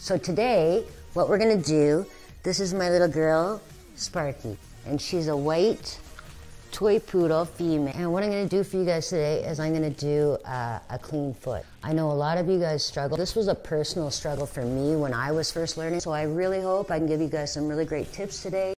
So today, what we're gonna do, this is my little girl, Sparky, and she's a white toy poodle female. And what I'm gonna do for you guys today is I'm gonna do a clean foot. I know a lot of you guys struggle. This was a personal struggle for me when I was first learning, so I really hope I can give you guys some really great tips today.